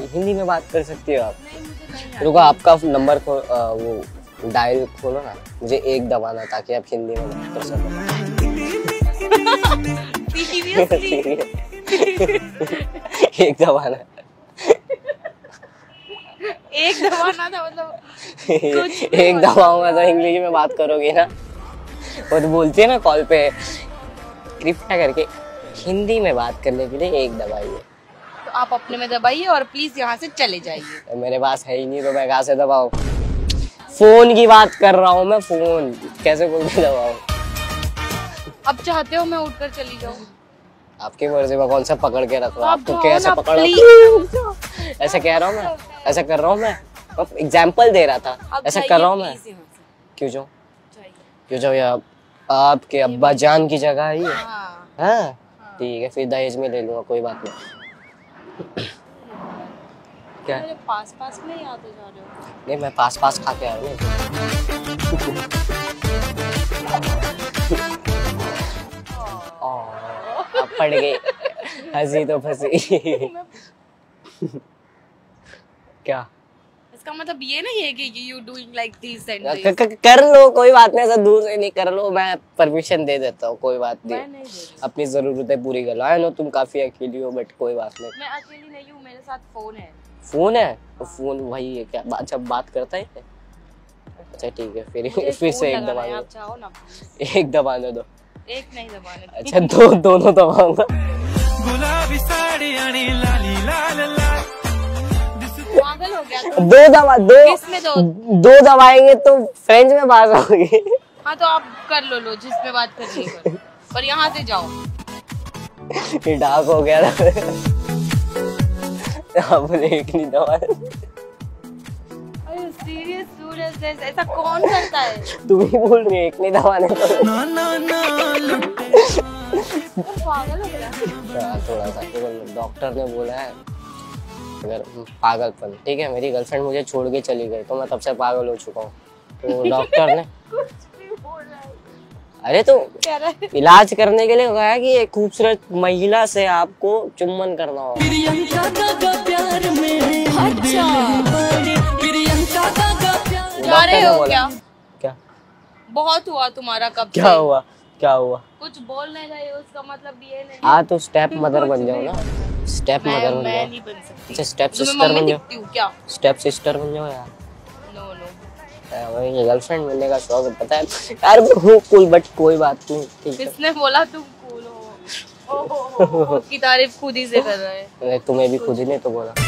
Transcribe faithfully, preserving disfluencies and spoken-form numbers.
हिंदी में बात कर सकती हो आप? नहीं, मुझे नहीं। रुको आपका नंबर खो वो डायल खोलो ना, मुझे एक दबाना ताकि आप हिंदी में बात कर सको। एक दबाना एक दबाना था मतलब एक दबाऊंगा तो इंग्लिश में बात करोगे ना। वो तो बोलती है ना कॉल पे, कृपया करके हिंदी में बात करने के लिए एक दबाइए। तो आप अपने में दबाइए और प्लीज यहाँ से चले जाइए। तो मेरे पास है ही नहीं तो मैं कहाँ से दबाऊं? फोन की बात कर रहा हूँ मैं, फोन कैसे बोल के दबाऊं? अब चाहते हो मैं उठकर चली जाऊँ? आपकी मर्जी में, कौन सा पकड़ के रखो? आपको कैसे पकड़? ऐसा कह रहा हूँ मैं, ऐसा कर रहा हूँ मैं, एग्जाम्पल दे रहा था, ऐसा कर रहा हूँ मैं। क्यों जाऊँ? क्यों जाऊँ? यार आपके अब्बा जान की जगह है ये। हाँ ठीक है, फिर दहेज में ले लूंगा, कोई बात नहीं। क्या मेरे पास पास में ही आते जा रहे हो? नहीं, मैं पास पास खा के आया हूँ। आप पड़ गए, हंसी तो फंसी। क्या इसका मतलब ये नहीं है कि you doing like this and this? क, क, कर लो, कोई बात नहीं, ऐसा दूर से नहीं, कर लो, मैं परमिशन दे देता हूँ, कोई बात नहीं, नहीं अपनी जरूरतें पूरी कर लो। आई नो तुम काफी अकेली हो बट कोई बात नहीं। मैं अकेली नहीं हूँ, मेरे साथ फोन है। फोन है? तो फोन वही है क्या? अच्छा बात करता है? अच्छा ठीक है, फिर फिर से एक दबा दो, चाहो ना एक दबाने दो। एक नहीं दबाने। अच्छा दो, दोनों दबाऊंगा। गुलाबी साड़ी लाली लाल लाल। पागल हो गया तुम? दो दबा दो, किसमें दो? दो दबाएंगे तो फ्रेंच में बात होगी। हाँ तो आप कर लो लो जिसमें बात करनी है, पर यहाँ से जाओ। ये डाक हो गया ना। आपने एक नहीं दबाया। सीरियस सूरज, ऐसा कौन करता है? तुम ही बोल रही है एक नहीं दबाने को। पागल हो गया। थोड़ा सा डॉक्टर ने बोला है अगर पागलपन, ठीक है, मेरी गर्लफ्रेंड मुझे छोड़ के चली गई तो मैं तब से पागल हो चुका हूँ, तो डॉक्टर ने कुछ भी बोल रहा है। अरे तो इलाज करने के लिए कहा कि एक खूबसूरत महिला से आपको चुम्बन करना होगा। जा रहे हो क्या? क्या बहुत हुआ तुम्हारा, कब क्या हुआ? क्या हुआ? कुछ बोल नहीं रहे हो, उसका मतलब ये नहीं। हाँ तो स्टेप मदर बन जाओ ना, स्टेप मदर बन मैं नहीं बन सकती। अच्छा स्टेप सिस्टर बन जाओ। क्या स्टेप सिस्टर बन जाओ यार। नो नो, वही गर्लफ्रेंड मिलने का शौक है, पता है यार। मैं हूँ कूल बट कोई बात नहीं, ठीक है। किसने बोला तुम कूल हो? ओहो, की तारीफ खुद ही से कर रहा है। तुम्हें भी खुद ही ने तो बोला।